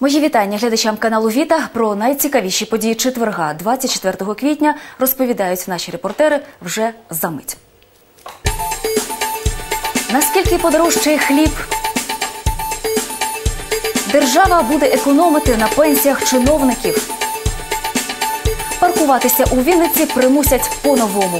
Мої вітання глядачам каналу Віта. Про найцікавіші події четверга, 24 квітня, розповідають наші репортери вже за мить. Наскільки подорожчає хліб? Держава буде економити на пенсіях чиновників. Паркуватися у Вінниці примусять по-новому.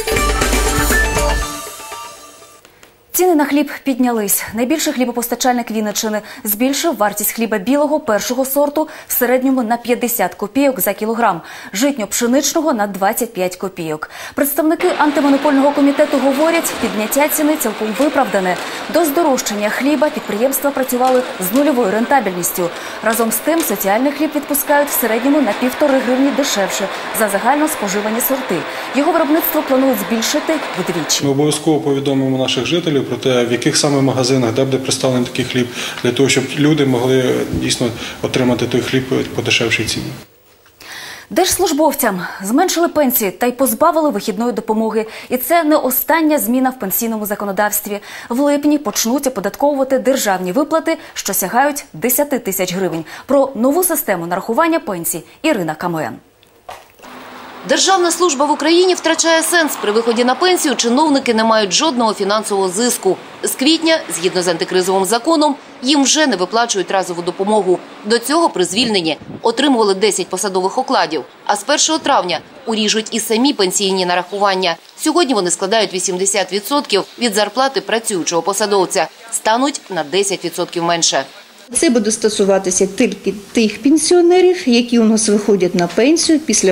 Ціни на хліб піднялись. Найбільший хлібопостачальник Вінниччини збільшив вартість хліба білого першого сорту в середньому на 50 копійок за кілограм, житньо-пшеничного на 25 копійок. Представники антимонопольного комітету говорять, підняття ціни цілком виправдане. До здорожчання хліба підприємства працювали з нульовою рентабельністю. Разом з тим, соціальний хліб відпускають в середньому на 1,5 гривні дешевше за загально споживані сорти. Його виробництво планують збільшити вдвічі. Ми обов'язково повідомимо наших жителів про те, в яких саме магазинах, де буде представлений такий хліб, для того, щоб люди могли дійсно отримати той хліб по дешевшій ціні. Держслужбовцям зменшили пенсії та й позбавили вихідної допомоги. І це не остання зміна в пенсійному законодавстві. В липні почнуть оподатковувати державні виплати, що сягають 10 тисяч гривень. Про нову систему нарахування пенсій Ірина Камоян. Державна служба в Україні втрачає сенс. При виході на пенсію чиновники не мають жодного фінансового зиску. З квітня, згідно з антикризовим законом, їм вже не виплачують разову допомогу. До цього при звільненні отримували 10 посадових окладів. А з 1 травня уріжуть і самі пенсійні нарахування. Сьогодні вони складають 80% від зарплати працюючого посадовця. Стануть на 10% менше. Це буде стосуватися тільки тих пенсіонерів, які у нас виходять на пенсію після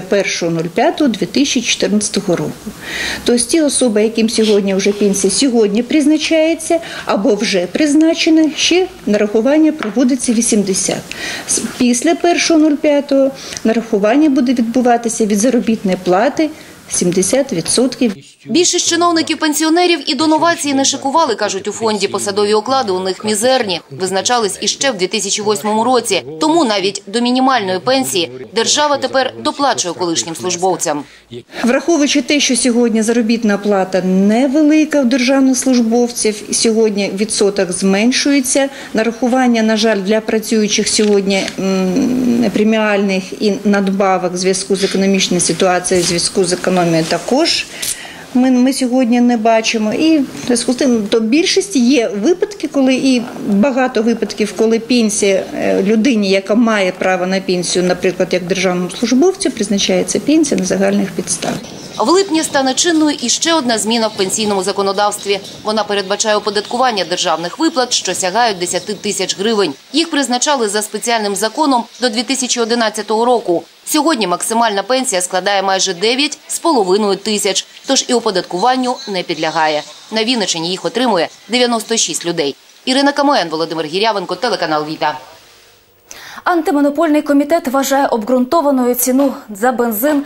1.05.2014 року. Тобто ті особи, яким сьогодні вже пенсія призначається або вже призначена, ще нарахування проводиться 80. Після 1.05 нарахування буде відбуватися від заробітної плати 70%. Більшість чиновників-пенсіонерів і до новації не шикували, кажуть у фонді. Посадові оклади у них мізерні. Визначались іще в 2008 році. Тому навіть до мінімальної пенсії держава тепер доплачує колишнім службовцям. Враховуючи те, що сьогодні заробітна плата невелика в державних службовців, сьогодні відсоток зменшується. Нарахування, на жаль, для працюючих сьогодні преміальних і надбавок в зв'язку з економічною ситуацією, в зв'язку з економією також ми сьогодні не бачимо. І в зв'язку з тим, то в більшості є випадки, коли і багато випадків, коли пенсія людині, яка має право на пенсію, наприклад, як державному службовцю, призначається пенсія на загальних підставах. В липні стане чинною іще одна зміна в пенсійному законодавстві. Вона передбачає оподаткування державних виплат, що сягають 10 тисяч гривень. Їх призначали за спеціальним законом до 2011 року. Сьогодні максимальна пенсія складає майже 9,5 тисяч, тож і оподаткуванню не підлягає. На Вінниччині їх отримує 96 людей. Ірина Камоян, Володимир Гірявенко, телеканал Віта. Антимонопольний комітет вважає обґрунтованою ціну за бензин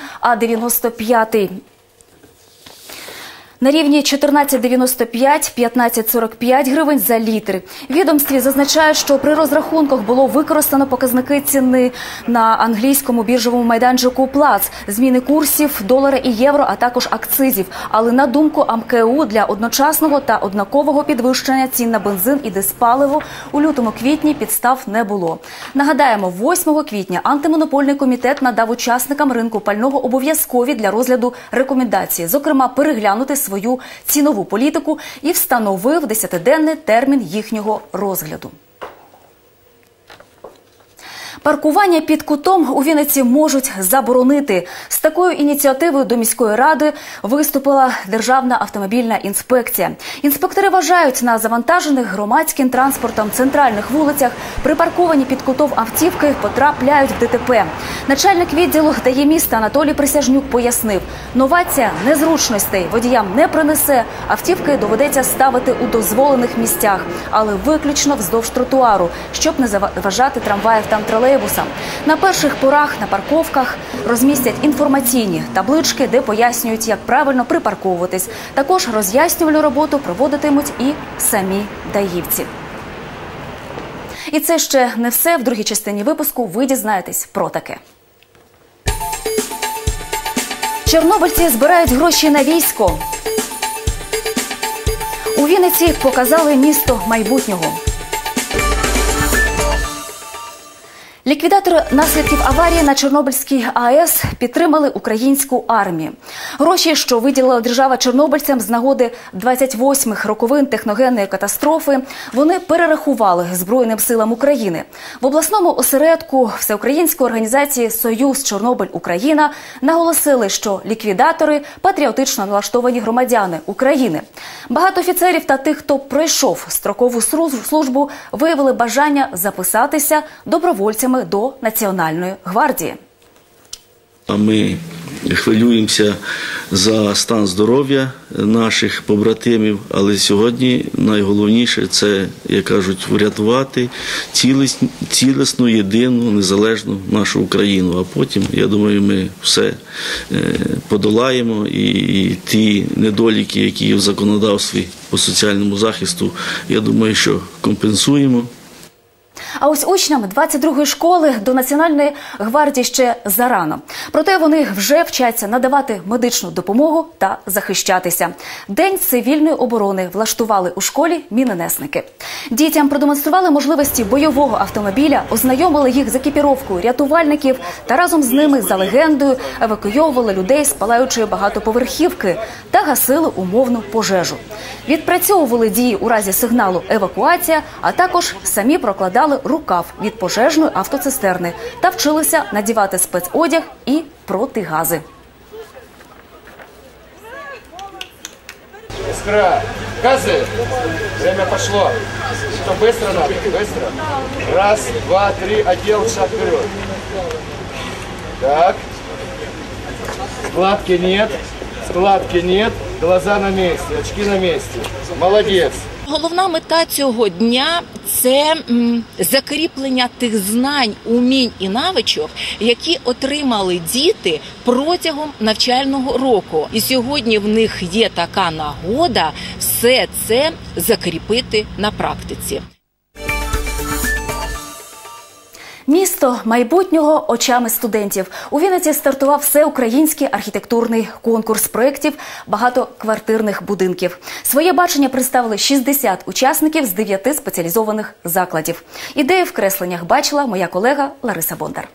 А95 на рівні 14,95–15,45 гривень за літр. Відомстві зазначає, що при розрахунках було використано показники ціни на англійському біржовому майданчику Плац, зміни курсів долара і євро, а також акцизів. Але на думку АМКУ, для одночасного та однакового підвищення цін на бензин і диспаливо у лютому-квітні підстав не було. Нагадаємо, 8 квітня антимонопольний комітет надав учасникам ринку пального обов'язкові для розгляду рекомендації, зокрема переглянути свою цінову політику і встановив 10-денний термін їхнього розгляду. Паркування під кутом у Вінниці можуть заборонити. З такою ініціативою до міської ради виступила Державна автомобільна інспекція. Інспектори вважають, на завантажених громадським транспортом центральних вулицях припарковані під кутом автівки потрапляють в ДТП. Начальник відділу ДАІ міста Анатолій Присяжнюк пояснив, новація незручностей водіям не принесе. Автівки доведеться ставити у дозволених місцях, але виключно вздовж тротуару, щоб не заважати трамваїв та тролейбусам. На перших порах на парковках розмістять інформаційні таблички, де пояснюють, як правильно припарковуватись. Також роз'яснювальну роботу проводитимуть і самі даївці. І це ще не все. В другій частині випуску ви дізнаєтесь про таке. Чорнобильці збирають гроші на військо. У Вінниці показали місто майбутнього. Ліквідатори наслідків аварії на Чорнобильській АЕС підтримали українську армію. Гроші, що виділила держава чорнобильцям з нагоди 28-х роковин техногенної катастрофи, вони перерахували Збройним силам України. В обласному осередку всеукраїнської організації «Союз Чорнобиль-Україна» наголосили, що ліквідатори – патріотично налаштовані громадяни України. Багато офіцерів та тих, хто пройшов строкову службу, виявили бажання записатися добровольцями до Національної гвардії. Ми хвилюємося за стан здоров'я наших побратимів, але сьогодні найголовніше – це, як кажуть, врятувати цілісну, єдину, незалежну нашу Україну. А потім, я думаю, ми все подолаємо і ті недоліки, які є в законодавстві по соціальному захисту, я думаю, що компенсуємо. А ось учням 22-ї школи до Національної гвардії ще зарано. Проте вони вже вчаться надавати медичну допомогу та захищатися. День цивільної оборони влаштували у школі мінонесники. Дітям продемонстрували можливості бойового автомобіля, ознайомили їх з екіпіровкою рятувальників та разом з ними, за легендою, евакуйовували людей з палаючої багатоповерхівки та гасили умовну пожежу. Відпрацьовували дії у разі сигналу «евакуація», а також самі прокладали рукав від пожежної автоцистерни та вчилися надівати спецодяг і протигази. Искра, газы, время пошло. Что, быстро надо? Быстро. Раз, два, три, отдел, шаг вперед. Так. Складки нет, глаза на месте, очки на месте. Молодец. Головна мета цього дня – це закріплення тих знань, умінь і навичок, які отримали діти протягом навчального року. І сьогодні в них є така нагода все це закріпити на практиці. Місто майбутнього очами студентів. У Вінниці стартував всеукраїнський архітектурний конкурс проєктів багатоквартирних будинків. Своє бачення представили 60 учасників з 9 спеціалізованих закладів. Ідеї в кресленнях бачила моя колега Лариса Бондар.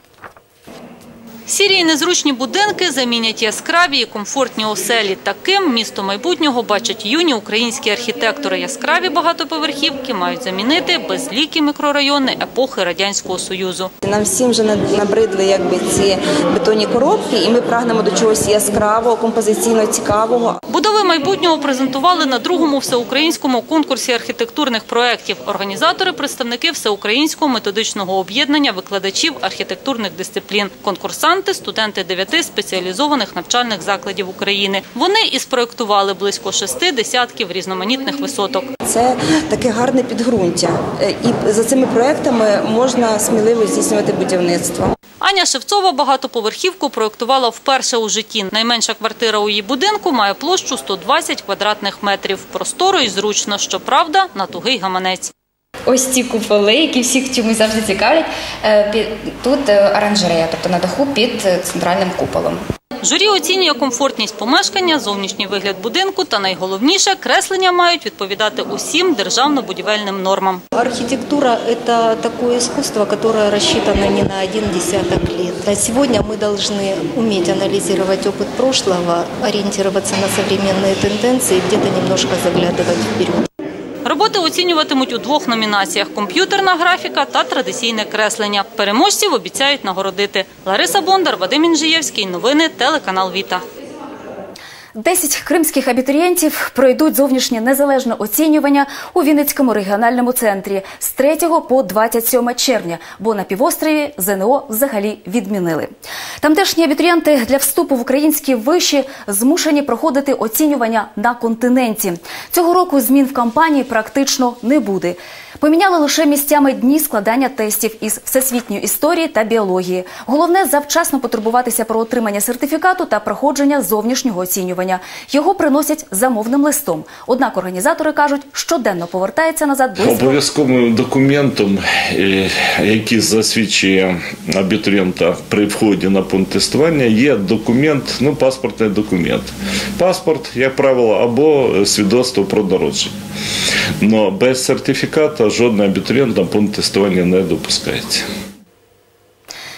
Сірі і незручні будинки замінять яскраві і комфортні оселі. Таким місто майбутнього бачать юні українські архітектори. Яскраві багатоповерхівки мають замінити безлікі мікрорайони епохи Радянського Союзу. Нам всім вже набридли ці бетонні коробки, і ми прагнемо до чогось яскравого, композиційно цікавого. Будови майбутнього презентували на другому всеукраїнському конкурсі архітектурних проєктів. Організатори – представники Всеукраїнського методичного об'єднання викладачів архітектурних дисциплін. Конкурсанти – студенти 9 спеціалізованих навчальних закладів України. Вони і спроєктували близько 6 десятків різноманітних висоток. Це таке гарне підґрунтя. І за цими проєктами можна сміливо здійснювати будівництво. Аня Шевцова багатоповерхівку проєктувала вперше у житті. Найменша квартира у її будинку має площу 120 квадратних метрів. Просторо і зручно, щоправда, на тугий гаманець. Ось ці куполи, які всіх чомусь завжди цікавлять, тут оранжерея, тобто на даху під центральним куполом. Журі оцінює комфортність помешкання, зовнішній вигляд будинку та найголовніше – креслення мають відповідати усім державно-будівельним нормам. Архитектура – это такое искусство, которое рассчитано не на один десяток лет. Сегодня мы должны уметь анализировать опыт прошлого, ориентироваться на современные тенденции, где-то немножко заглядывать вперед. Роботи оцінюватимуть у 2 номінаціях – комп'ютерна графіка та традиційне креслення. Переможців обіцяють нагородити. Лариса Бондар, Вадим Інжиєвський. Новини, телеканал «Віта». 10 кримських абітурієнтів пройдуть зовнішнє незалежне оцінювання у Вінницькому регіональному центрі з 3 по 27 червня, бо на півострові ЗНО взагалі відмінили. Тамтешні абітурієнти для вступу в українські виші змушені проходити оцінювання на континенті. Цього року змін в кампанії практично не буде. Поміняли лише місцями дні складання тестів із всесвітньої історії та біології. Головне – завчасно потурбуватися про отримання сертифікату та проходження зовнішнього оцінювання. Його приносять замовним листом. Однак організатори кажуть, щоденно повертається назад близько. Обов'язковим документом, який засвідчує абітурієнта при вході на пункт тестування, є документ, паспортний документ. Паспорт, як правило, або свідоцтво про народження. Но без сертифіката жодний абітурієнт на пункт тестування не допускається.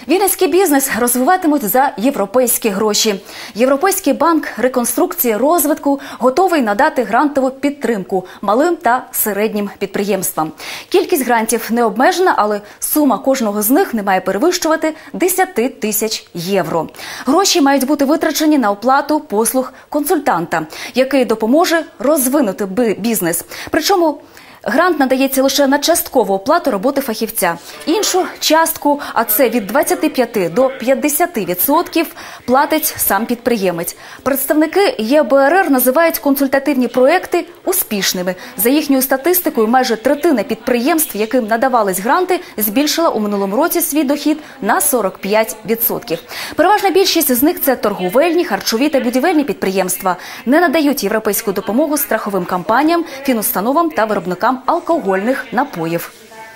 Вінницький бізнес розвиватимуть за європейські гроші. Європейський банк реконструкції розвитку готовий надати грантову підтримку малим та середнім підприємствам. Кількість грантів не обмежена, але сума кожного з них не має перевищувати 10 тисяч євро. Гроші мають бути витрачені на оплату послуг консультанта, який допоможе розвинути бізнес. Причому грант надається лише на часткову оплату роботи фахівця. Іншу частку, а це від 25 до 50%, платить сам підприємець. Представники ЄБРР називають консультативні проекти успішними. За їхньою статистикою, майже третина підприємств, яким надавались гранти, збільшила у минулому році свій дохід на 45%. Переважна більшість з них – це торговельні, харчові та будівельні підприємства. Не надають європейську допомогу страховим компаніям, фінустановам та виробникам алкогольних напоїв.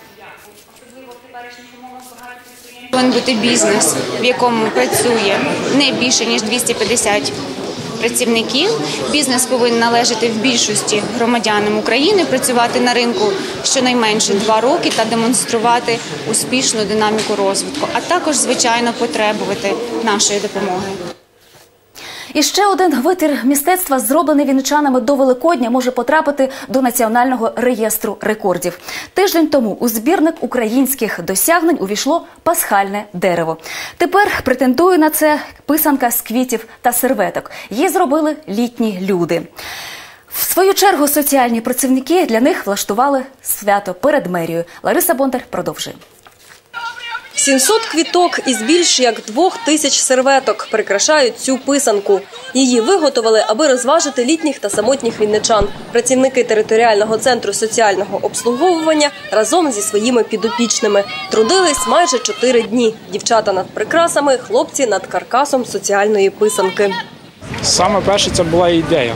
Повинен бути бізнес, в якому працює не більше, ніж 250 працівників. Бізнес повинен належати в більшості громадянам України, працювати на ринку щонайменше 2 роки та демонструвати успішну динаміку розвитку, а також, звичайно, потребувати нашої допомоги. І ще один витвір мистецтва, зроблений вінничанами до Великодня, може потрапити до Національного реєстру рекордів. Тиждень тому у збірник українських досягнень увійшло пасхальне дерево. Тепер претендує на це писанка з квітів та серветок. Її зробили літні люди. В свою чергу соціальні працівники для них влаштували свято перед мерією. Лариса Бондар продовжує. 700 квіток із більш як 2000 серветок прикрашають цю писанку. Її виготовили, аби розважити літніх та самотніх вінничан. Працівники територіального центру соціального обслуговування разом зі своїми підопічними трудились майже 4 дні. Дівчата над прикрасами, хлопці над каркасом соціальної писанки. Саме перше це була ідея.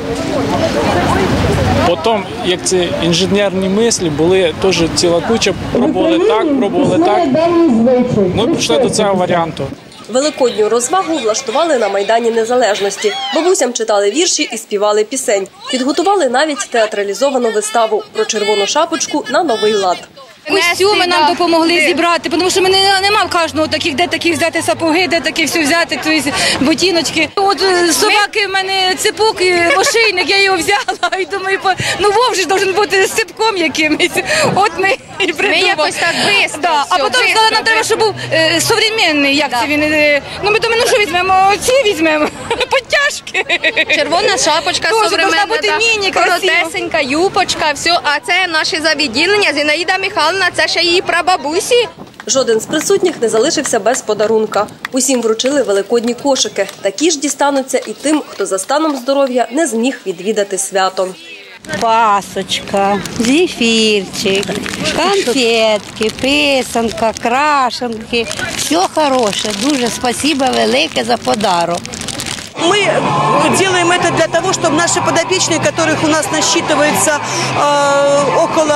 Потім, як ці інженерні мислі, були теж ціла куча, пробували так. Ми прийшли до цього варіанту. Великодню розвагу влаштували на Майдані Незалежності. Бабусям читали вірші і співали пісень. Підготували навіть театралізовану виставу про червону шапочку на новий лад. Костюми нам допомогли зібрати, тому що нема в кожного таких, де такі взяти сапоги, де такі все взяти, тобто ботиночки. От собаки в мене ципок і ошейник, я його взяла і думаю, ну вовк ж має бути з ципком якимось. От ми і придумали. Ми якось так швидко. Да. А потім сказали, нам треба, щоб був сучасний, як це він. Ну ми думаємо, ну що візьмемо, ці візьмемо, підтяжки. Червона шапочка сучасна, коротесенька, юбочка, все. А це наше завідділення, Зінаїда Михайлівна. Це ще її прабабусі. Жоден з присутніх не залишився без подарунка. Усім вручили великодні кошики. Такі ж дістануться і тим, хто за станом здоров'я не зміг відвідати свято. Пасочка, зефірчик, конфетки, писанка, крашенки. Все хороше. Дуже спасибо велике за подарок. Мы делаем это для того, чтобы наши подопечные, которых у нас насчитывается около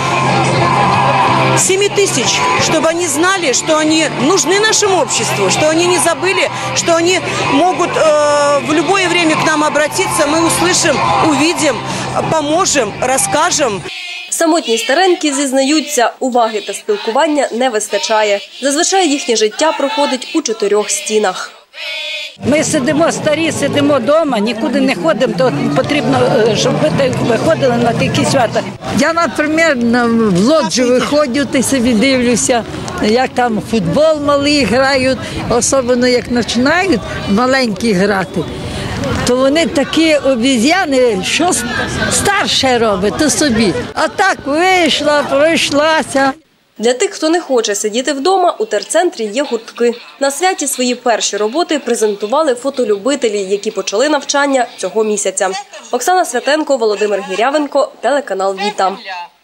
7 тысяч, чтобы они знали, что они нужны нашему обществу, что они не забыли, что они могут в любое время к нам обратиться, мы услышим, увидим, поможем, расскажем. Самотні старенькі зізнаються, уваги та спілкування не вистачає. Зазвичай їхнє життя проходить у 4 стінах. Ми сидимо старі, сидимо вдома, нікуди не ходимо, то потрібно, щоб ви виходили на такі свята. Я, наприклад, в лоджію виходжу, ти собі дивлюся, як там футбол малий грають, особливо як починають маленькі грати, то вони такі обіз'яни, що старше робить, то собі. А так вийшла, пройшлася. Для тих, хто не хоче сидіти вдома, у терцентрі є гуртки. На святі свої перші роботи презентували фотолюбителі, які почали навчання цього місяця. Оксана Святенко, Володимир Гірявенко, телеканал «Віта».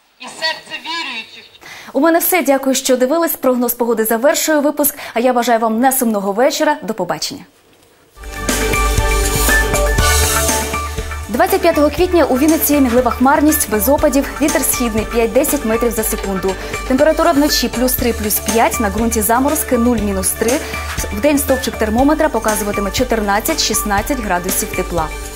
У мене все. Дякую, що дивились. Прогноз погоди завершує випуск. А я бажаю вам несумного вечора. До побачення. 25 квітня у Вінниці міглива хмарність, без опадів, вітер східний 5-10 метрів за секунду. Температура вночі +3, +5, на ґрунті заморозки 0-3. Вдень стовпчик термометра показуватиме 14-16 градусів тепла.